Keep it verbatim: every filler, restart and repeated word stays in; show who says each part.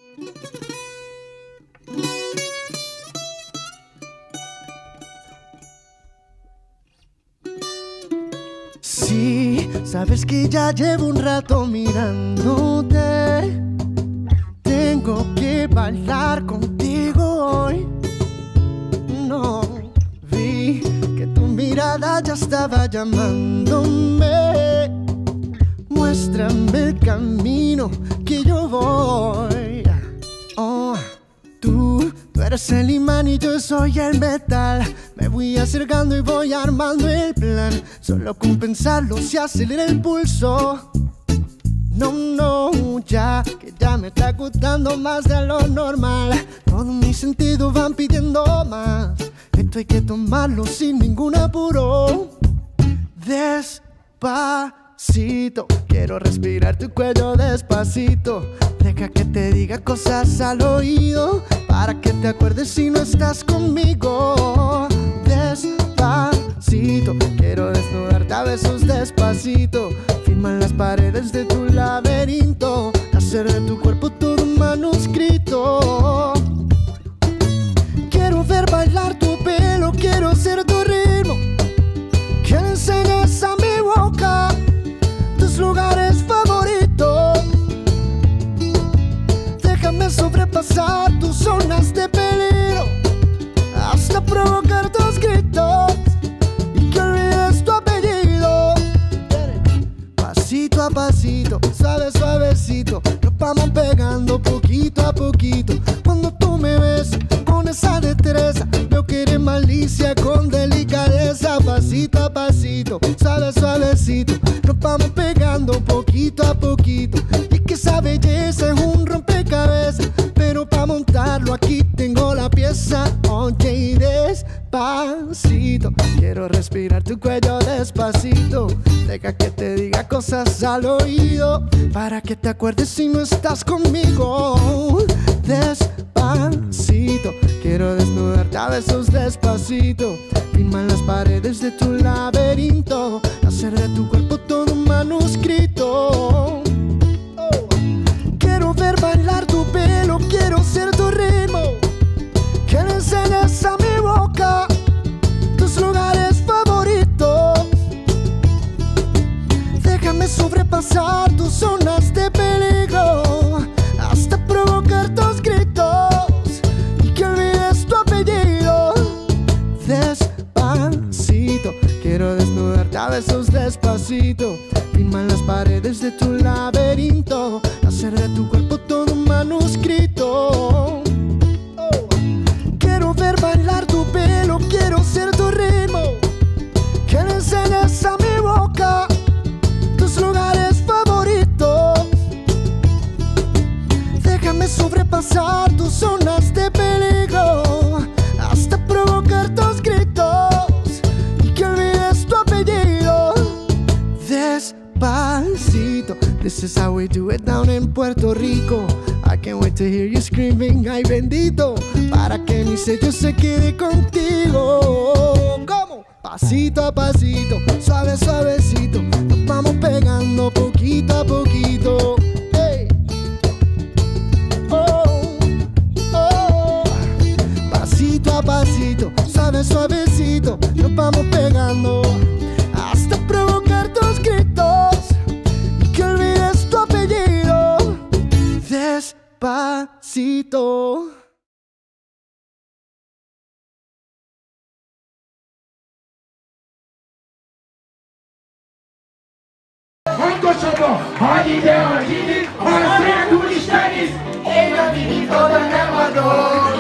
Speaker 1: Sí, sabes que ya llevo un rato mirándote. Tengo que bailar contigo hoy. No, vi que tu mirada ya estaba llamándome. Muéstrame el camino que yo voy. Oh, tú, tú eres el imán y yo soy el metal. Me voy acercando y voy armando el plan. Solo con pensarlo se acelera el pulso. No, no, ya, que ya me está gustando más de lo normal. Todos mis sentidos van pidiendo más. Esto hay que tomarlo sin ningún apuro. Despacito, quiero respirar tu cuello despacito. Deja que te diga cosas al oído, para que te acuerdes si no estás conmigo. Despacito, quiero desnudarte a besos despacito. Firma en las paredes de tu laberinto, hacer de tu cuerpo todo un manuscrito. Quiero ver bailar tu pelo, quiero ser tu ritmo. Que le enseñes a mi boca tus lugares favoritos. Déjame sobrepasar tus zonas de peligro, hasta provocar tus gritos y que olvides tu apellido. Pasito a pasito, suave suavecito, nos vamos pegando poquito a poquito. Cuando tú me ves con esa destreza, veo que eres malicia con delicadeza. Pasito a pasito, suave suavecito, nos vamos pegando poquito a poquito. Y que esa belleza es un rompecabezas, pero para montarlo aquí tengo la pieza. Oye, y despacito, quiero respirar tu cuello despacito. Deja que te diga cosas al oído, para que te acuerdes si no estás conmigo. Despacito, quiero desnudarte a besos despacito. Firma en las paredes de tu laberinto, hacer de tu cuerpo todo un manuscrito. Oh. Quiero ver bailar tu pelo, quiero ser tu ritmo. Que le enseñes a mi boca tus lugares favoritos. Déjame sobrepasar tus zonas de peligro, hasta provocar tus gritos y que olvides tu apellido. Despacito, quiero desnudarte a besos despacito. Firma en las paredes de tu laberinto, hacer de tu cuerpo todo un manuscrito. Oh. Quiero ver bailar tu pelo, quiero ser tu ritmo. Que le enseñes a mi boca tus lugares favoritos. Déjame sobrepasar tus zonas de peligro, hasta provocar tus gritos y que olvides tu apellido. Despacito, this is how we do it down in Puerto Rico. I can't wait to hear you screaming, ay bendito, para que mi sello se quede contigo. ¿Cómo? Pasito a pasito, suave suavecito, nos vamos pegando poquito a poquito. Hey. Oh, oh. Pasito a pasito, suave suavecito, nos vamos pegando hasta provocar tus gritos y que olvides tu apellido. Despacito.
Speaker 2: 한국처럼 아니되어 이니